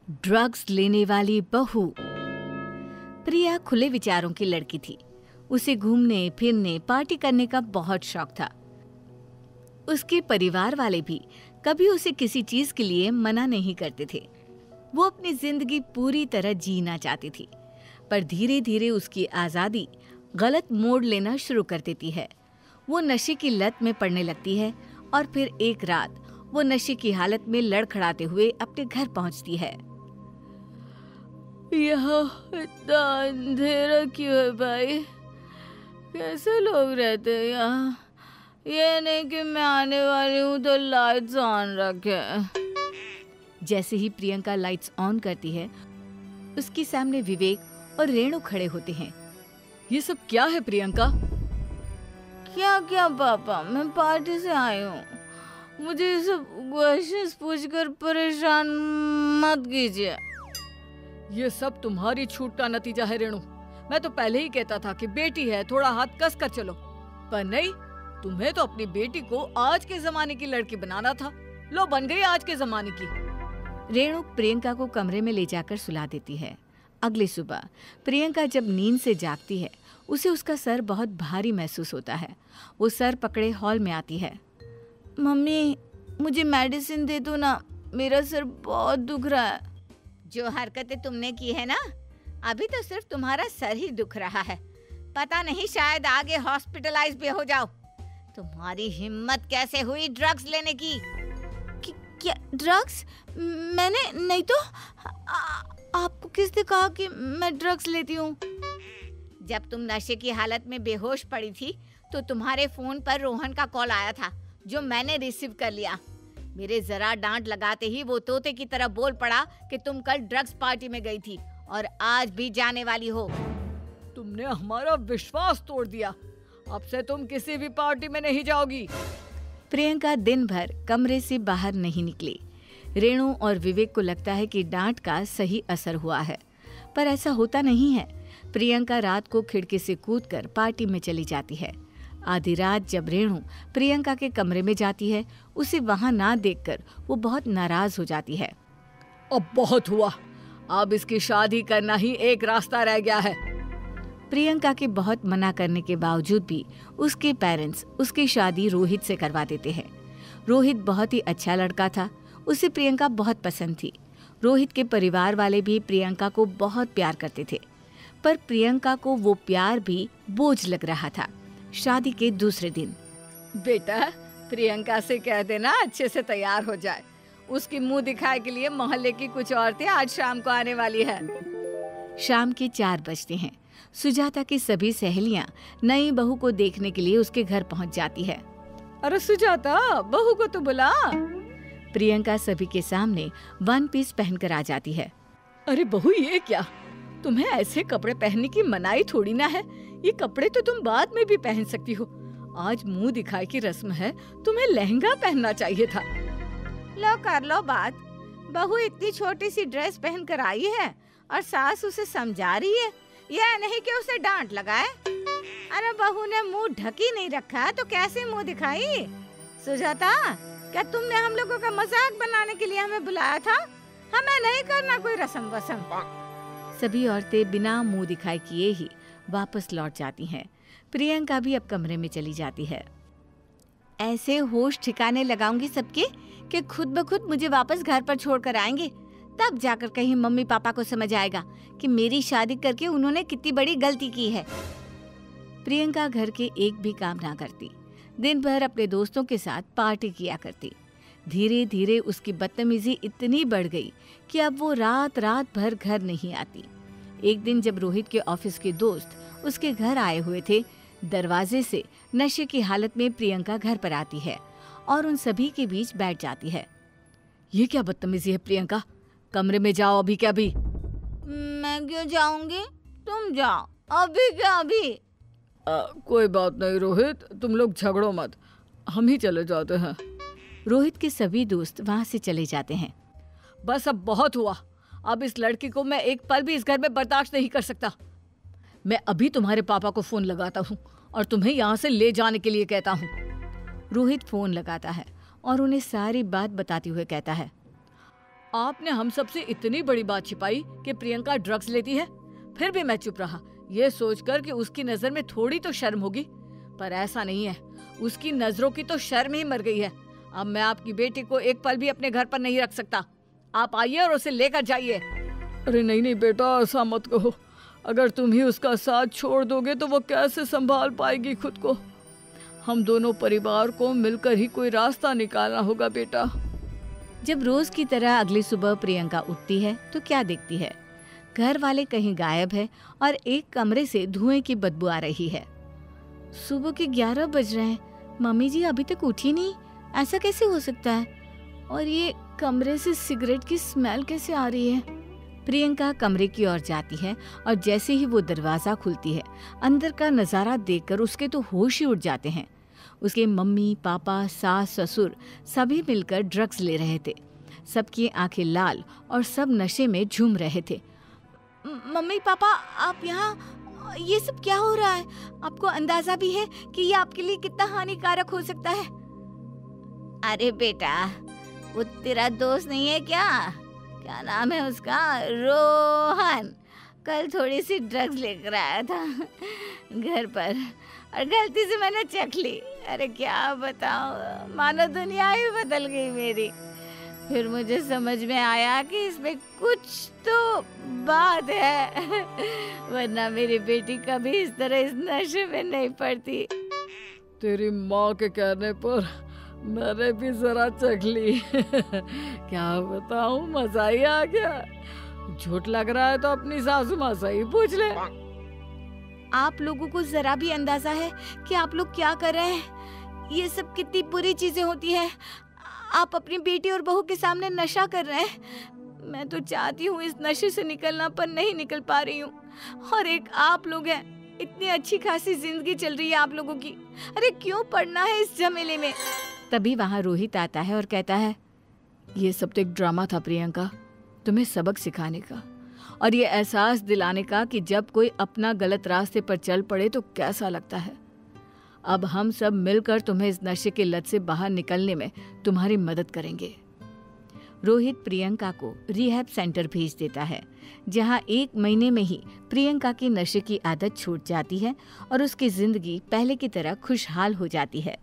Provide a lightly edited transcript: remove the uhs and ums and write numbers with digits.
Drugs लेने वाली बहू। प्रिया खुले विचारों की लड़की थी। उसे घूमने फिरने पार्टी करने का बहुत शौक था। उसके परिवार वाले भी कभी उसे किसी चीज के लिए मना नहीं करते थे। वो अपनी जिंदगी पूरी तरह जीना चाहती थी, पर धीरे धीरे उसकी आजादी गलत मोड़ लेना शुरू कर देती है। वो नशे की लत में पड़ने लगती है और फिर एक रात वो नशे की हालत में लड़खड़ाते हुए अपने घर पहुंचती है। यहाँ इतना अंधेरा क्यों है भाई? कैसे लोग रहते हैं यहाँ? ये नहीं कि मैं आने वाली हूँ तो लाइट्स ऑन रखे। जैसे ही प्रियंका लाइट्स ऑन करती है, उसके सामने विवेक और रेणु खड़े होते हैं। ये सब क्या है प्रियंका? क्या क्या पापा, मैं पार्टी से आई हूँ। मुझे ये सब क्वेश्चंस पूछकर परेशान मत कीजिए। ये सब तुम्हारी छूट का नतीजा है रेणु। मैं तो पहले ही कहता था कि बेटी है, थोड़ा हाथ कस कर चलो, पर नहीं, तुम्हें तो अपनी बेटी को आज के जमाने की लड़की बनाना था। लो, बन गई आज के जमाने की। रेणु प्रियंका को कमरे में ले जाकर सुला देती है। अगली सुबह प्रियंका जब नींद से जागती है, उसे उसका सर बहुत भारी महसूस होता है। वो सर पकड़े हॉल में आती है। मम्मी, मुझे मेडिसिन दे दो ना, मेरा सर बहुत दुख रहा है। जो हरकतें तुमने की है ना, अभी तो सिर्फ तुम्हारा सर ही दुख रहा है, पता नहीं शायद आगे हॉस्पिटलाइज भी हो जाओ। तुम्हारी हिम्मत कैसे हुई ड्रग्स लेने की? क्या ड्रग्स? मैंने नहीं तो। आपको किसने कहा कि मैं ड्रग्स लेती हूँ? जब तुम नशे की हालत में बेहोश पड़ी थी तो तुम्हारे फोन पर रोहन का कॉल आया था, जो मैंने रिसीव कर लिया। मेरे जरा डांट लगाते ही वो तोते की तरह बोल पड़ा कि तुम कल ड्रग्स पार्टी में गई थी और आज भी जाने वाली हो। तुमने हमारा विश्वास तोड़ दिया। अब से तुम किसी भी पार्टी में नहीं जाओगी। प्रियंका दिन भर कमरे से बाहर नहीं निकली। रेणु और विवेक को लगता है कि डांट का सही असर हुआ है, पर ऐसा होता नहीं है। प्रियंका रात को खिड़की से कूदकर पार्टी में चली जाती है। आधी रात जब रेणु प्रियंका के कमरे में जाती है, उसे वहां ना देखकर वो बहुत नाराज हो जाती है। अब बहुत हुआ, अब इसकी शादी करना ही एक रास्ता रह गया है। प्रियंका के बहुत मना करने के बावजूद भी उसके पेरेंट्स उसकी शादी रोहित से करवा देते हैं। रोहित बहुत ही अच्छा लड़का था, उसे प्रियंका बहुत पसंद थी। रोहित के परिवार वाले भी प्रियंका को बहुत प्यार करते थे, पर प्रियंका को वो प्यार भी बोझ लग रहा था। शादी के दूसरे दिन, बेटा प्रियंका से कह देना अच्छे से तैयार हो जाए। उसकी मुंह दिखाए के लिए मोहल्ले की कुछ औरतें आज शाम को आने वाली है। शाम के 4 बजते हैं। सुजाता की सभी सहेलियां नई बहू को देखने के लिए उसके घर पहुंच जाती है। अरे सुजाता, बहू को तो बुला। प्रियंका सभी के सामने वन पीस पहनकर आ जाती है। अरे बहू, ये क्या? तुम्हें ऐसे कपड़े पहनने की मनाही थोड़ी ना है। ये कपड़े तो तुम बाद में भी पहन सकती हो। आज मुंह दिखाई की रस्म है, तुम्हें लहंगा पहनना चाहिए था। लो कर लो बात। बहू इतनी छोटी सी ड्रेस पहन कर आई है और सास उसे समझा रही है, यह नहीं कि उसे डांट लगाए। अरे बहू ने मुंह ढकी नहीं रखा तो कैसे मुंह दिखाई? सुजाता, क्या तुमने हम लोगों का मजाक बनाने के लिए हमें बुलाया था? हमें नहीं करना कोई रस्म वस्म। सभी औरतें बिना मुंह दिखाई किए ही वापस लौट जाती हैं। प्रियंका भी अब कमरे में चली जाती है। ऐसे होश ठिकाने लगाऊंगी सबके कि खुद ब खुद मुझे वापस घर पर छोड़कर आएंगे। तब जाकर कहीं मम्मी पापा को समझ आएगा कि मेरी शादी करके उन्होंने कितनी बड़ी गलती की है। प्रियंका घर के एक भी काम ना करती, दिन भर अपने दोस्तों के साथ पार्टी किया करती। धीरे धीरे उसकी बदतमीजी इतनी बढ़ गई कि अब वो रात रात भर घर नहीं आती। एक दिन जब रोहित के ऑफिस के दोस्त उसके घर आए हुए थे, दरवाजे से नशे की हालत में प्रियंका घर पर आती है और उन सभी के बीच बैठ जाती है। ये क्या बदतमीजी है प्रियंका? कमरे में जाओ अभी क्या अभी। मैं क्यों जाऊंगी? तुम जाओ। अभी क्या अभी? कोई बात नहीं रोहित, तुम लोग झगड़ो मत, हम ही चले जाते हैं। रोहित के सभी दोस्त वहाँ से चले जाते हैं। बस अब बहुत हुआ। अब इस लड़की को मैं एक पल भी इस घर में बर्दाश्त नहीं कर सकता। मैं अभी तुम्हारे पापा को फोन लगाता हूँ और तुम्हें यहाँ से ले जाने के लिए कहता हूँ। रोहित फोन लगाता है और उन्हें सारी बात बताते हुए कहता है, आपने हम सबसे इतनी बड़ी बात छिपाई कि प्रियंका ड्रग्स लेती है, फिर भी मैं चुप रहा, ये सोचकर कि उसकी नजर में थोड़ी तो शर्म होगी। पर ऐसा नहीं है, उसकी नजरों की तो शर्म ही मर गई है। अब मैं आपकी बेटी को एक पल भी अपने घर पर नहीं रख सकता। आप आइए और उसे लेकर जाइए। अरे नहीं नहीं बेटा, ऐसा मत कहो। अगर तुम ही उसका साथ छोड़ दोगे तो वो कैसे संभाल पाएगी खुद को। हम दोनों परिवार को मिलकर ही कोई रास्ता निकालना होगा बेटा। जब रोज की तरह अगली सुबह प्रियंका उठती है तो क्या देखती है, घर वाले कहीं गायब है और एक कमरे से धुएं की बदबू आ रही है। सुबह के 11 बज रहे हैं, मम्मी जी अभी तक उठी नहीं, ऐसा कैसे हो सकता है? और ये कमरे से सिगरेट की स्मेल कैसे आ रही है? प्रियंका कमरे की ओर जाती है और जैसे ही वो दरवाजा खुलती है, अंदर का नजारा देखकर उसके तो होश ही उड़ जाते हैं। उसके मम्मी पापा सास ससुर सभी मिलकर ड्रग्स ले रहे थे। सबकी आंखें लाल और सब नशे में झूम रहे थे। मम्मी पापा, आप यहाँ, ये सब क्या हो रहा है? आपको अंदाजा भी है कि ये आपके लिए कितना हानिकारक हो सकता है? अरे बेटा, वो तेरा दोस्त नहीं है क्या? क्या नाम है उसका? रोहन। कल थोड़ी सी ड्रग्स लेकर आया था घर पर और गलती से मैंने चख ली। अरे क्या बताऊं, मानो दुनिया ही बदल गई मेरी। फिर मुझे समझ में आया कि इसमें कुछ तो बात है, वरना मेरी बेटी कभी इस तरह इस नशे में नहीं पड़ती। तेरी माँ के कहने पर मैंने भी जरा चख ली। क्या बताऊं, मजा ही आ गया। झूठ लग रहा है तो अपनी सासू माँ से ही पूछ ले। आप लोगों को जरा भी अंदाजा है कि आप लोग क्या कर रहे हैं? ये सब कितनी बुरी चीजें होती हैं। आप अपनी बेटी और बहू के सामने नशा कर रहे हैं। मैं तो चाहती हूँ इस नशे से निकलना, पर नहीं निकल पा रही हूँ। और एक आप लोग हैं, इतनी अच्छी खासी जिंदगी चल रही है आप लोगों की। अरे क्यों पड़ना है इस झमेले में? तभी वहाँ रोहित आता है और कहता है, ये सब तो एक ड्रामा था प्रियंका, तुम्हें सबक सिखाने का और ये एहसास दिलाने का कि जब कोई अपना गलत रास्ते पर चल पड़े तो कैसा लगता है। अब हम सब मिलकर तुम्हें इस नशे के लत से बाहर निकलने में तुम्हारी मदद करेंगे। रोहित प्रियंका को रिहैब सेंटर भेज देता है, जहां 1 महीने में ही प्रियंका की नशे की आदत छूट जाती है और उसकी जिंदगी पहले की तरह खुशहाल हो जाती है।